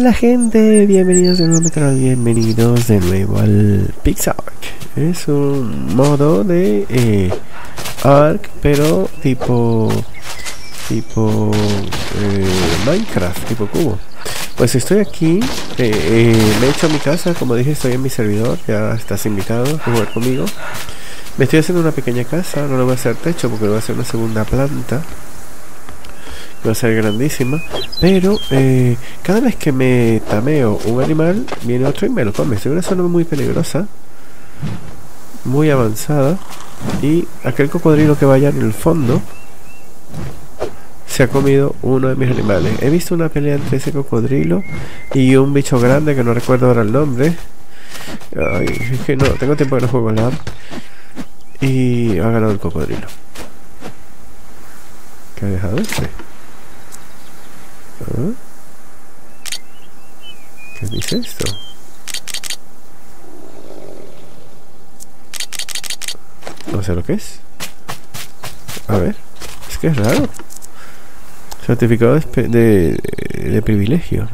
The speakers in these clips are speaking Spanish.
Hola gente, bienvenidos de nuevo a mi canal, bienvenidos de nuevo al PixARK. Es un modo de Ark, pero tipo Minecraft, tipo cubo. Pues estoy aquí, me he hecho a mi casa, como dije, estoy en mi servidor, ya estás invitado a jugar conmigo. Me estoy haciendo una pequeña casa, no le voy a hacer techo porque le voy a hacer una segunda planta. Va a ser grandísima, pero cada vez que me tameo un animal, viene otro y me lo come. Estoy en una zona muy peligrosa, muy avanzada, y aquel cocodrilo que vaya en el fondo se ha comido uno de mis animales. He visto una pelea entre ese cocodrilo y un bicho grande que no recuerdo ahora el nombre. Ay, es que no, tengo tiempo que no juego LAN. Y ha ganado el cocodrilo. ¿Qué ha dejado este? ¿Ah? ¿Qué dice esto? No sé lo que es. A ver, es que es raro. Certificado de privilegio.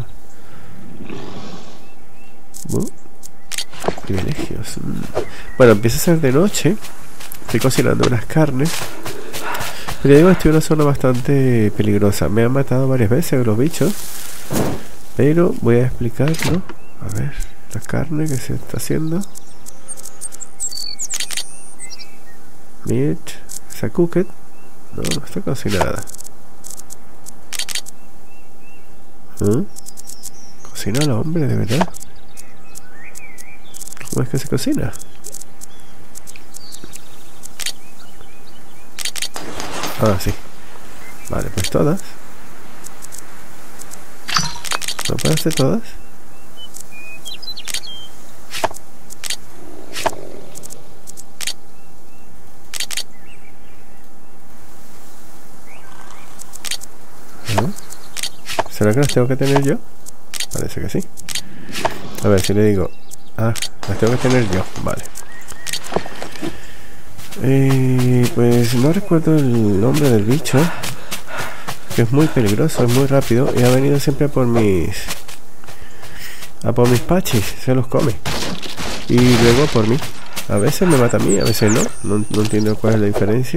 Privilegios. Bueno, empieza a ser de noche. Estoy cocinando unas carnes. Pero ya digo, estoy en una zona bastante peligrosa. Me han matado varias veces los bichos, pero voy a explicarlo. A ver, la carne que se está haciendo. Meat. ¿Está cooked? No, no está cocinada. ¿Ah? Cocínalo, hombre, de verdad. ¿Cómo es que se cocina? Ah, sí. Vale, pues todas. ¿No puedo hacer todas? ¿No? ¿Será que las tengo que tener yo? Parece que sí. A ver si le digo. Ah, las tengo que tener yo. Vale. Pues no recuerdo el nombre del bicho, que es muy peligroso, es muy rápido y ha venido siempre por mis pachis, se los come y luego por mí. A veces me mata a mí, a veces no entiendo cuál es la diferencia,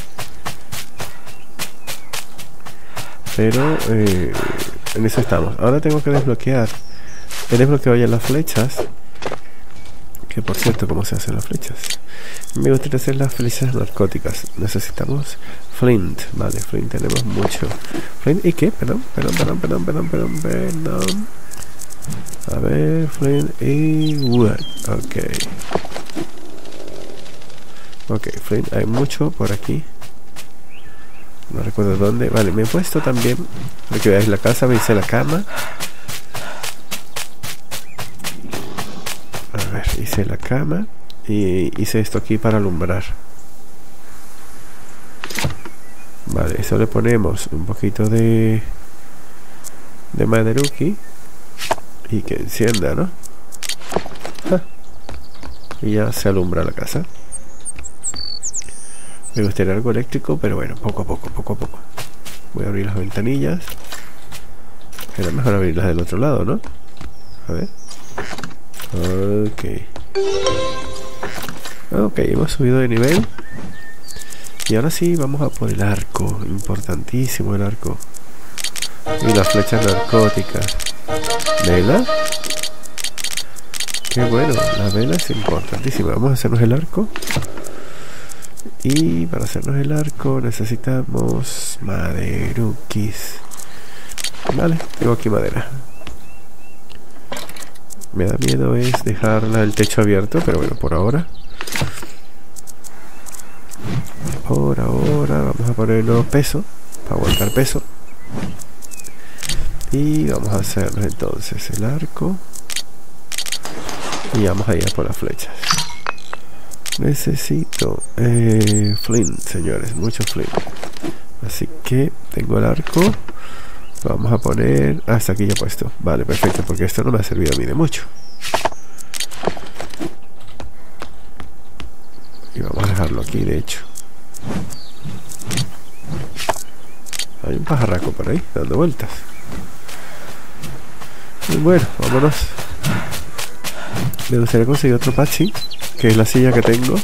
pero en eso estamos. Ahora tengo que desbloquear. He desbloqueado ya las flechas, que por cierto, ¿cómo se hacen las flechas? Me gustaría hacer las flechas narcóticas. Necesitamos flint. Vale, flint tenemos mucho. ¿Flint y qué? Perdón. A ver, flint y wood. Ok, flint hay mucho por aquí. No recuerdo dónde. Vale, me he puesto también, para que veáis la casa, me hice la cama. A ver, hice la cama. Y hice esto aquí para alumbrar. Vale, eso le ponemos un poquito de maderuki y que encienda, ¿no? ¡Ja! Y ya se alumbra la casa. Me gustaría algo eléctrico, pero bueno, poco a poco. Voy a abrir las ventanillas. Era mejor abrirlas del otro lado, ¿no? A ver. Ok, hemos subido de nivel. Y ahora sí, vamos a por el arco. Importantísimo el arco. Y las flechas narcóticas. ¿Vela? Qué bueno, la vela es importantísima. Vamos a hacernos el arco. Y para hacernos el arco necesitamos maderukis. Vale, tengo aquí madera. Me da miedo es dejarla el techo abierto, pero bueno, por ahora vamos a ponernos peso para aguantar peso. Y vamos a hacernos entonces el arco. Y vamos a ir a por las flechas. Necesito flint, señores, mucho flint. Así que tengo el arco. Lo vamos a poner hasta aquí ya puesto. Vale, perfecto, porque esto no me ha servido a mí de mucho. Y vamos a dejarlo aquí, de hecho. Hay un pajarraco por ahí, dando vueltas. Y bueno, vámonos. Me gustaría conseguir otro Pachi, que es la silla que tengo.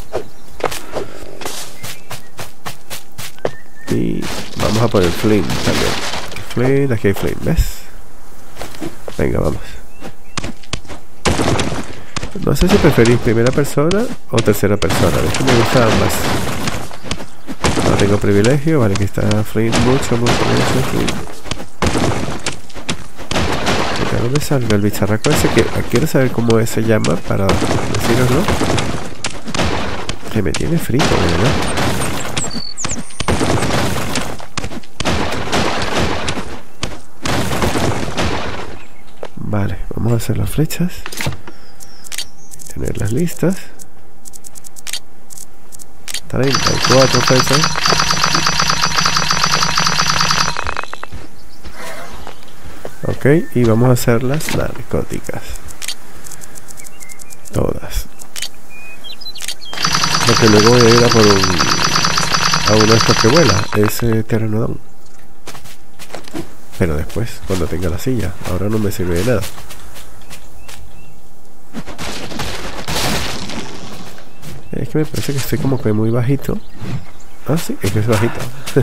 Y vamos a poner Flint también. Flint, aquí hay Flint, ¿ves? Venga, vamos. No sé si preferís primera persona o tercera persona. Es que me gustan ambas. No tengo privilegio, vale, aquí está Flint, mucho Flint. ¿De dónde salga el bicharraco ese? Que quiero saber cómo se llama para deciroslo. Que me tiene frito, ¿verdad? Vale, vamos a hacer las flechas. Tenerlas listas. 34 flechas. Ok, y vamos a hacer las narcóticas. Todas. Porque luego voy a ir a por uno de estos que vuela. Ese Pteranodon. Pero después, cuando tenga la silla. Ahora no me sirve de nada. Es que me parece que estoy como que muy bajito. Ah, sí, es que es bajito.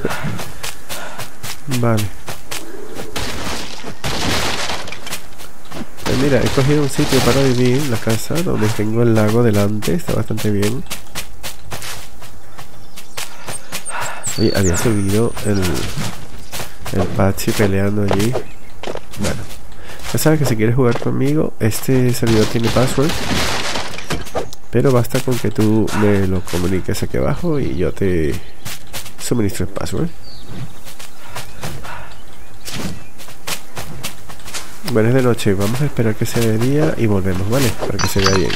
Vale. Pues mira, he cogido un sitio para vivir, la casa, donde tengo el lago delante. Está bastante bien. Oye, había subido el Pachi peleando allí. Bueno, ya sabes que si quieres jugar conmigo, este servidor tiene password. Pero basta con que tú me lo comuniques aquí abajo y yo te suministro el password. Bueno, es de noche, vamos a esperar que sea de día y volvemos, ¿vale? Para que se vea bien.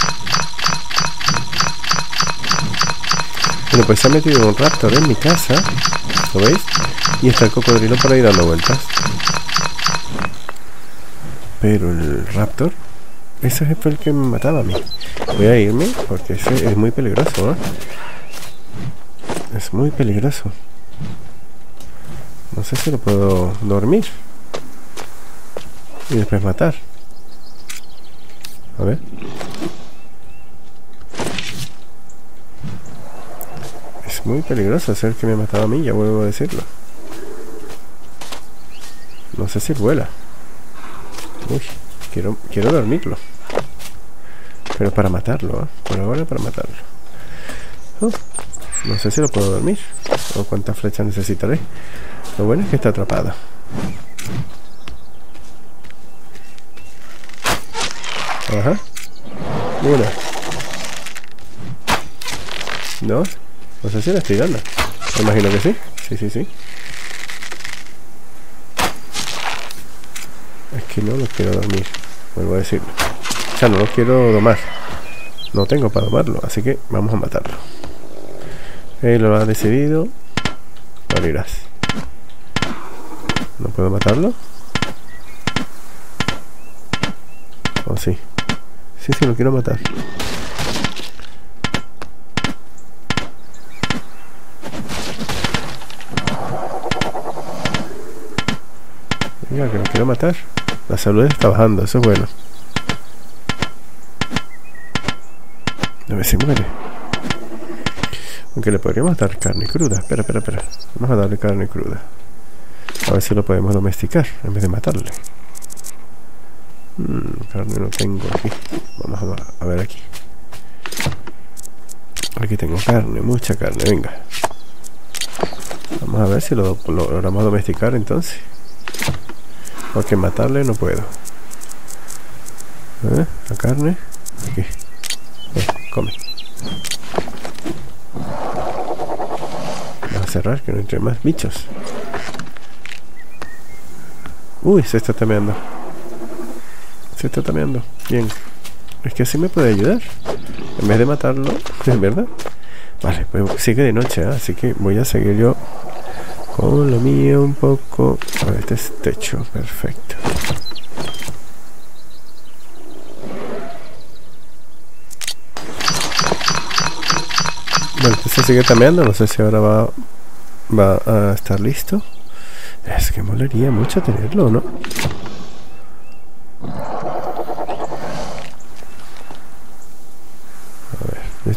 Bueno, pues se ha metido un raptor en mi casa, ¿lo veis? Y está el cocodrilo por ahí dando vueltas. Pero el raptor, ese fue el que me mataba a mí. Voy a irme porque ese es muy peligroso, ¿eh? Es muy peligroso. No sé si lo puedo dormir y después matar. A ver. Es muy peligroso es el que me ha matado a mí, ya vuelvo a decirlo. No sé si vuela. Uy, quiero dormirlo. Pero para matarlo, ¿eh? Por ahora para matarlo. No sé si lo puedo dormir o cuántas flechas necesitaré. Lo bueno es que está atrapado. Ajá. Una. Dos. No sé si la estoy dando. Me imagino que sí. Sí. Es que no lo quiero dormir. Vuelvo a decirlo. O sea, no lo quiero domar. No tengo para domarlo, así que vamos a matarlo. Él lo ha decidido. Morirás. ¿No puedo matarlo? ¿O sí? Sí, lo quiero matar. Venga, que lo quiero matar. La salud está bajando, eso es bueno. A ver si muere. Aunque le podríamos dar carne cruda. Espera. Vamos a darle carne cruda. A ver si lo podemos domesticar en vez de matarle. Carne no tengo aquí. Vamos a ver aquí. Aquí tengo carne, mucha carne, venga. Vamos a ver si lo logramos domesticar entonces. Porque matarle no puedo. La carne. Aquí. Come. Vamos a cerrar que no entre más bichos. Uy, se está tameando. Bien. Es que así me puede ayudar. En vez de matarlo, ¿es verdad? Vale, pues sigue de noche, ¿eh? Así que voy a seguir yo con lo mío un poco. A ver, este es techo, perfecto. Bueno, este se sigue tameando, no sé si ahora va a estar listo. Es que molaría mucho tenerlo, ¿no?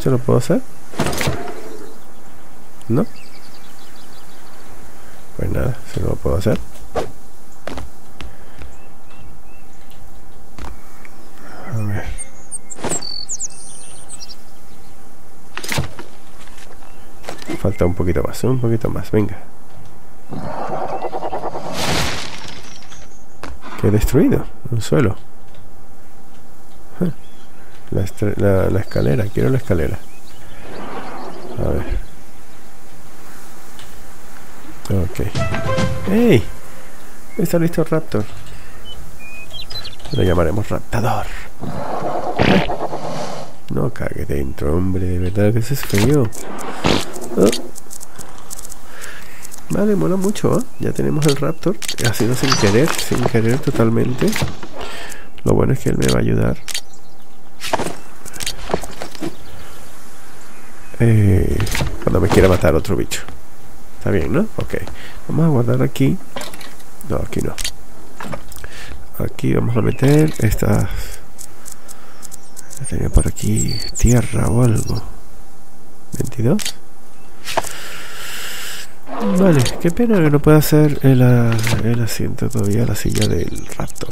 ¿Esto lo puedo hacer? ¿No? Pues nada, si no lo puedo hacer. A ver. Falta un poquito más, venga. Que he destruido un suelo. La escalera, quiero la escalera. A ver. Ok. ¡Ey! Está listo el Raptor. Lo llamaremos Raptador. No cague dentro, hombre. De verdad que eso es feo. Oh. Vale, mola mucho, ¿eh? Ya tenemos el Raptor. Ha sido sin querer totalmente. Lo bueno es que él me va a ayudar. Cuando me quiera matar otro bicho. Está bien, ¿no? Ok. Vamos a guardar aquí. No, aquí no. Aquí vamos a meter estas. Tenía por aquí tierra o algo. 22. Vale, qué pena que no pueda hacer el asiento todavía, la silla del Raptor.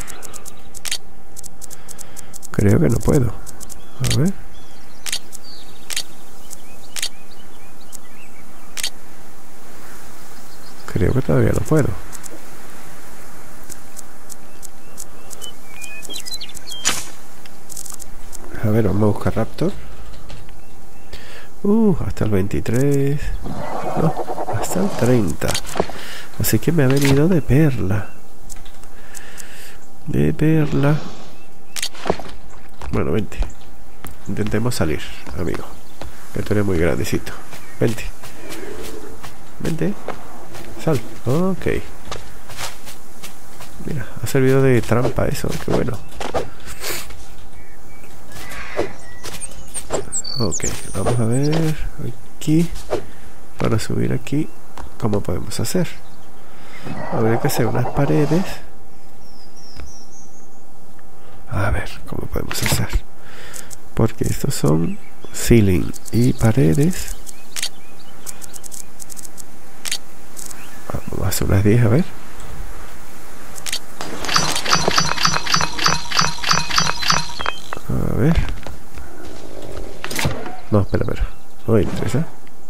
Creo que no puedo. A ver. Creo que todavía no puedo. A ver, vamos a buscar Raptor. Hasta el 23. No, hasta el 30. Así que me ha venido de perla. De perla. Bueno, vente. Intentemos salir, amigo. Que tú eres muy grandecito. Vente. Vente. Sal. Ok. Mira, ha servido de trampa eso. Qué bueno. Ok, vamos a ver aquí. Para subir aquí, ¿cómo podemos hacer? Habría que hacer unas paredes. A ver, ¿cómo podemos hacer? Porque estos son ceiling y paredes. Vamos a hacer unas 10, a ver. A ver. No, espera. No interesa.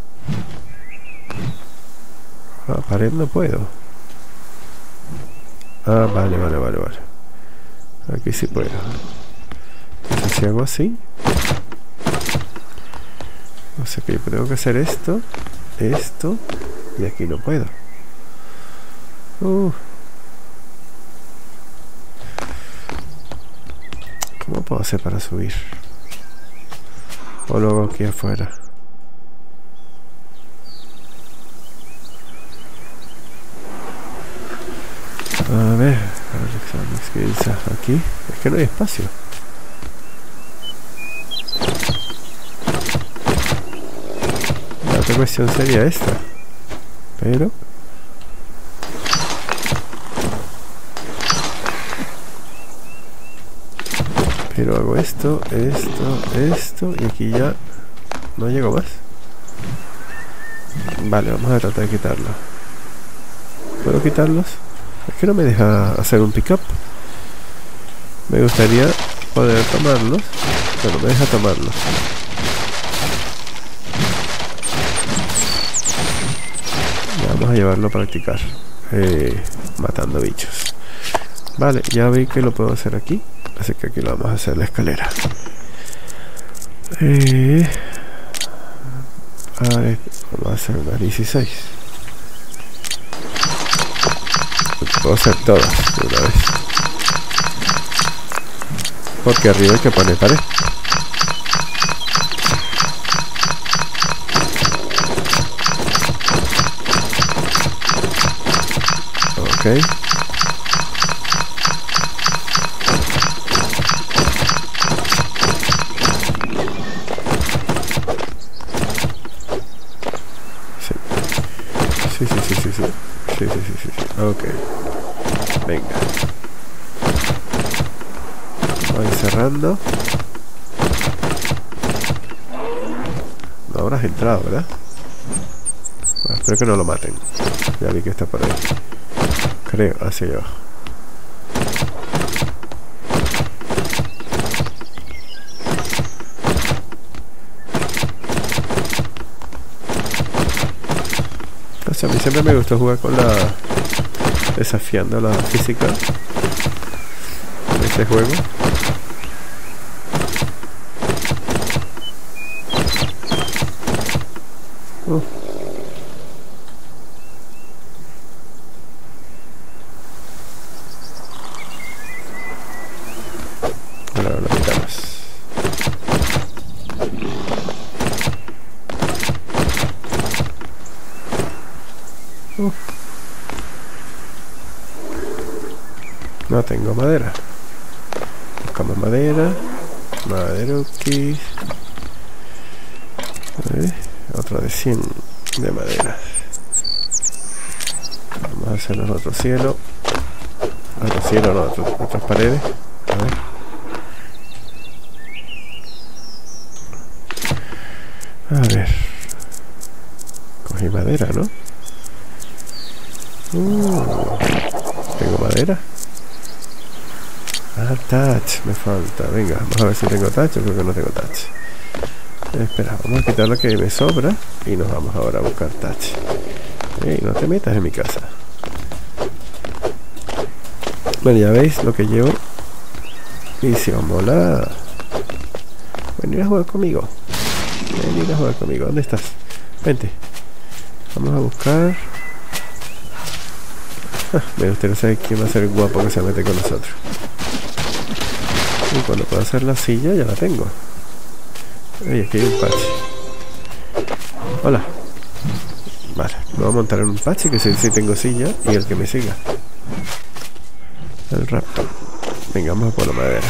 Pared no puedo. Vale. Aquí sí puedo. Entonces si hago así. O sea que yo tengo que hacer esto. Y aquí no puedo. ¿Cómo puedo hacer para subir? O luego aquí afuera. A ver, ¿qué dice aquí? Es que no hay espacio. La otra cuestión sería esta. Pero hago esto, y aquí ya no llego más. Vale, vamos a tratar de quitarlo. ¿Puedo quitarlos? Es que no me deja hacer un pick-up. Me gustaría poder tomarlos, pero no me deja tomarlos. Ya vamos a llevarlo a practicar matando bichos. Vale, ya vi que lo puedo hacer aquí. Así que aquí lo vamos a hacer la escalera. A ver, vamos a hacer una 16. Puedo hacer todas de una vez. Porque arriba hay que poner pared. Ok. Sí. Ok. Venga. Voy cerrando. Ahora has entrado, ¿verdad? Bueno, espero que no lo maten. Ya vi que está por ahí. Creo, hacia allá abajo. O sea, a mí siempre me gustó jugar con la... desafiando la física en este juego. Ahora lo quitamos. No tengo madera. Buscamos madera. Maderuki. Otro de 100 de madera. Vamos a hacernos otro cielo. Otro cielo, no, otras paredes. A ver. Cogí madera, ¿no? ¿Tengo madera? Ah, touch, me falta. Venga, vamos a ver si tengo touch. Yo creo que no tengo touch. Espera, vamos a quitar lo que me sobra y nos vamos ahora a buscar touch. Ey, no te metas en mi casa. Bueno, ya veis lo que llevo. Misión, mola. Venir a jugar conmigo. Venir a jugar conmigo. ¿Dónde estás? Vente. Vamos a buscar. Me gustaría saber quién va a ser el guapo que se mete con nosotros. Y cuando pueda hacer la silla ya la tengo. Oye, aquí hay un Pachi. Hola. Vale, me voy a montar en un Pachi que sí tengo silla y el que me siga. El raptor. Venga, vamos a por la madera.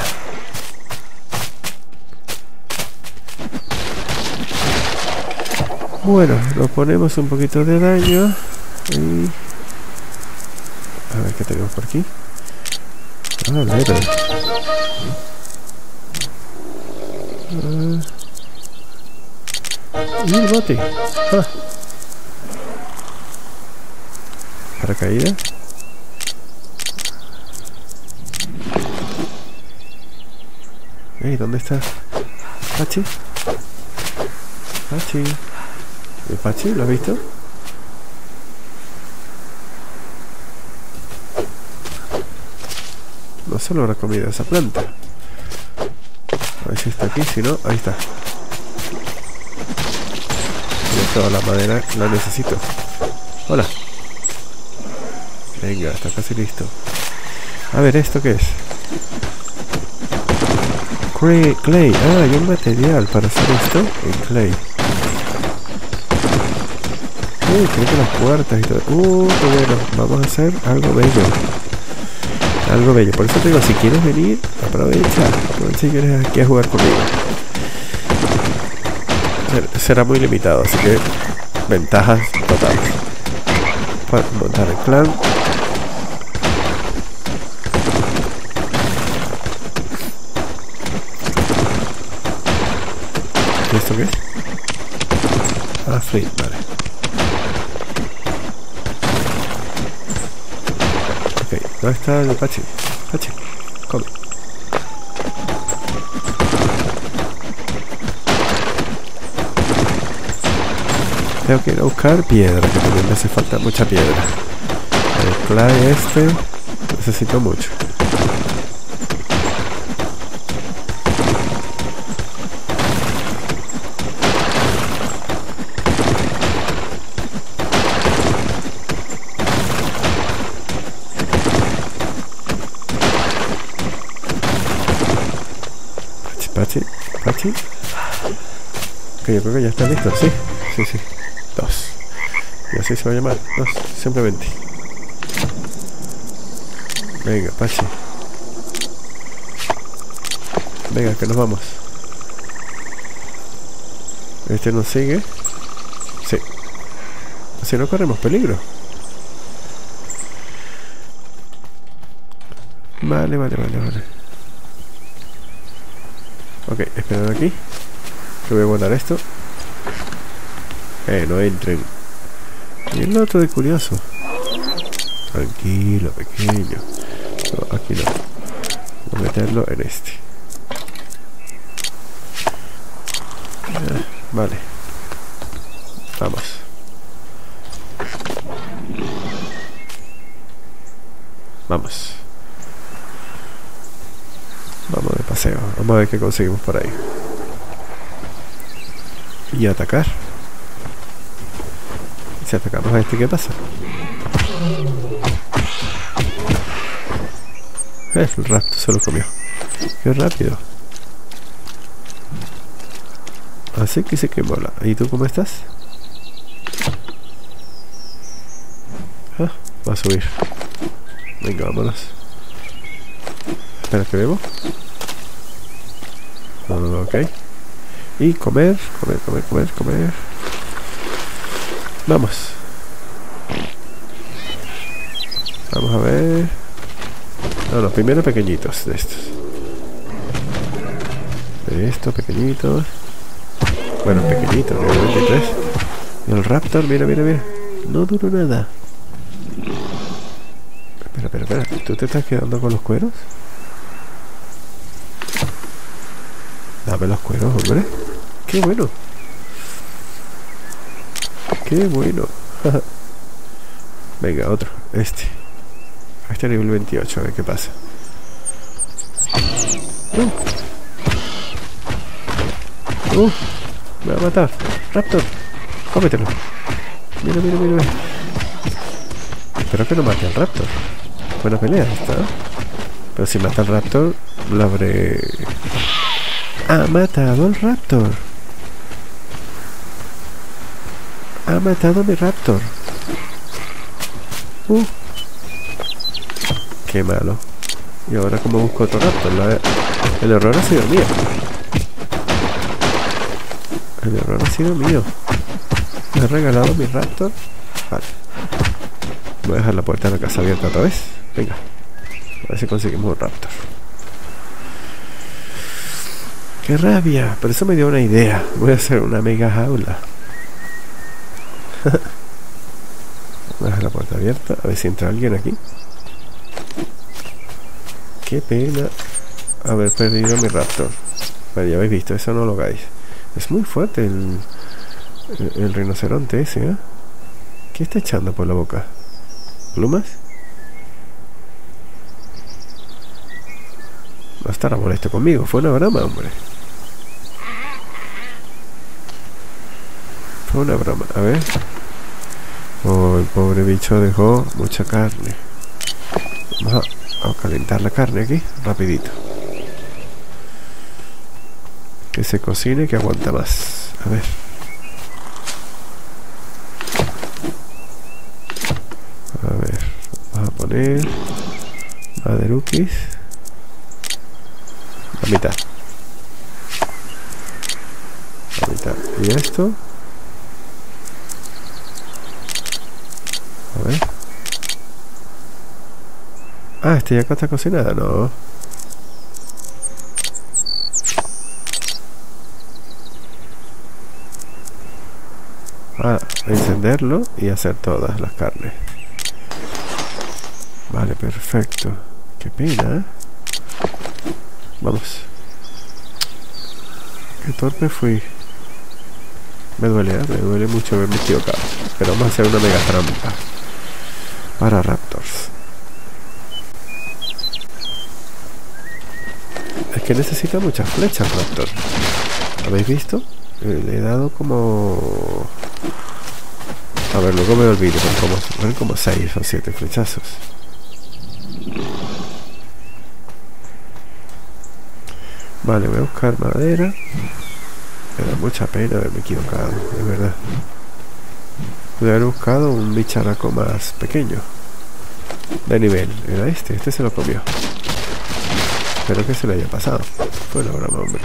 Bueno, nos ponemos un poquito de daño. Y... a ver qué tenemos por aquí. Ah, madera. Y el bote. Ah. Paracaídas. ¿Dónde está? ¿Pachi? ¿Pachi? ¿El Pachi? ¿Lo has visto? No se lo habrá comido esa planta. A ver si está aquí, si no, ahí está. Toda la madera la necesito. Hola. Venga, está casi listo. A ver, ¿esto qué es? Clay. Ah, hay un material para hacer esto en clay. Creo que las puertas y todo. Qué bueno. Vamos a hacer algo bello. Algo bello. Por eso te digo, si quieres venir, aprovecha. Si quieres aquí a jugar conmigo. Será muy limitado, así que ventajas totales. Para montar el clan. ¿Y esto qué es? Ah, flint, vale. Ok, ¿dónde está el Pachi? Pachi, come. Tengo que ir a buscar piedra, que también me hace falta mucha piedra. El clay necesito mucho. Pachi. Ok, yo creo que ya está listo, sí. 2. Y así se va a llamar. 2, simplemente. Venga, Pachi. Venga, que nos vamos. Este nos sigue. Sí. Si no corremos peligro. Vale. Ok, esperad aquí. Que voy a guardar esto. No entren. Y el otro de curioso. Tranquilo, pequeño. No, aquí no. Voy a meterlo en este. Vale. Vamos. Vamos. Vamos de paseo. Vamos a ver qué conseguimos por ahí. Y atacar. Si atacamos a este, ¿qué pasa? El raptor se lo comió. Qué rápido. Así que sí que mola. ¿Y tú cómo estás? Ah, va a subir. Venga, vámonos. Espera, que bebo. No, ok. Y comer. Vamos. Vamos a ver. No, primero pequeñitos de estos. De estos pequeñitos. Bueno, pequeñitos, de 23. Y el raptor, mira. No duró nada. Espera. ¿Tú te estás quedando con los cueros? Dame los cueros, hombre. Qué bueno. Venga, otro. Este nivel 28, a ver qué pasa. Me va a matar. Raptor, cómetelo. Mira. Espero que no mate al raptor. Buena pelea esta. Pero si mata al raptor, lo habré... ¡Ha matado al raptor! ¡Ha matado a mi raptor! ¡Qué malo! Y ahora como busco otro raptor. El error ha sido mío. ¿Me ha regalado mi raptor? Vale. Voy a dejar la puerta de la casa abierta otra vez. Venga. A ver si conseguimos un raptor. ¡Qué rabia! Pero eso me dio una idea. Voy a hacer una mega jaula. Voy a dejar la puerta abierta. A ver si entra alguien aquí. Qué pena haber perdido mi raptor. Bueno, ya habéis visto, eso no lo hagáis. Es muy fuerte el rinoceronte ese, ¿eh? ¿Qué está echando por la boca? ¿Plumas? No estará molesto conmigo, fue una broma, hombre. Fue una broma, a ver. Oh, el pobre bicho dejó mucha carne. Vamos a calentar la carne aquí, rapidito. Que se cocine, que aguanta más. A ver. Vamos a poner maderukis. La mitad. Y esto. A ver. Ah, este ya está cocinada, no. Encenderlo y hacer todas las carnes. Vale, perfecto. Qué pena, ¿eh? Vamos. Qué torpe fui. Me duele mucho haberme equivocado. Pero vamos a hacer una mega trampa para raptors. Es que necesita muchas flechas, raptor. ¿Habéis visto? Le he dado como... A ver, luego me olvido. Son como 6 o 7 flechazos. Vale, voy a buscar madera. Me da mucha pena haberme equivocado, de verdad. Pude haber buscado un bicharaco más pequeño. De nivel. Era este se lo comió. Espero que se le haya pasado. Fue una broma, hombre.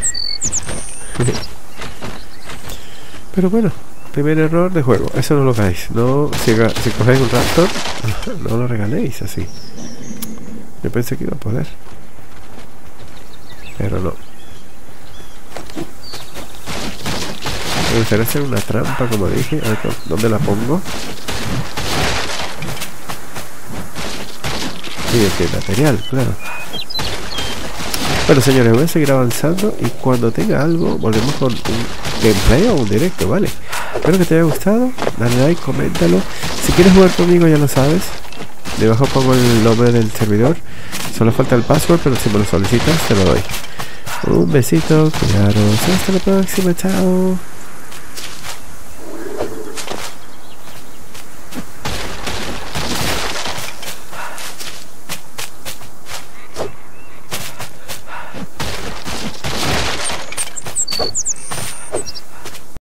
Pero bueno, primer error de juego. Eso no lo hagáis. No, si cogéis un raptor, no lo regaléis así. Yo pensé que iba a poder, pero no. Me gustaría hacer una trampa, como dije. A ver, ¿dónde la pongo? Y de qué material, claro. Bueno, señores, voy a seguir avanzando y cuando tenga algo volvemos con un gameplay o un directo, ¿vale? Espero que te haya gustado, dale like, coméntalo. Si quieres jugar conmigo ya lo sabes, debajo pongo el nombre del servidor. Solo falta el password, pero si me lo solicitas te lo doy. Un besito, cuidaros, hasta la próxima, chao.